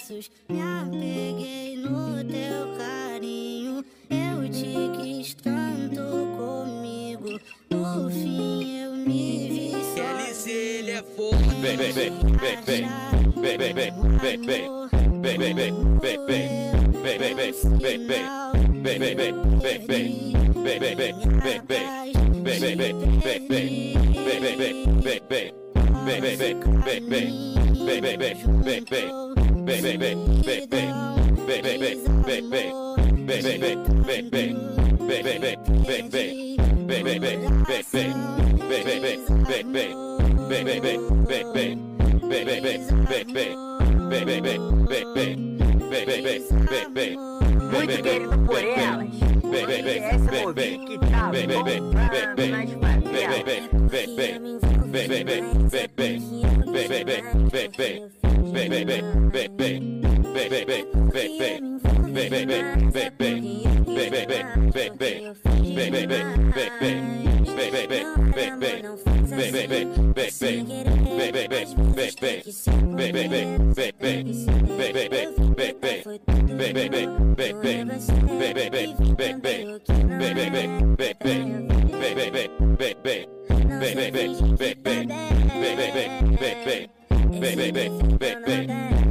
braços. Me apeguei no teu carinho, eu te quis tanto comigo. No fim eu me vi LC, ele é sozinho. foda. Muito querido por elas. Esse movinho que tá bombando nas favelas.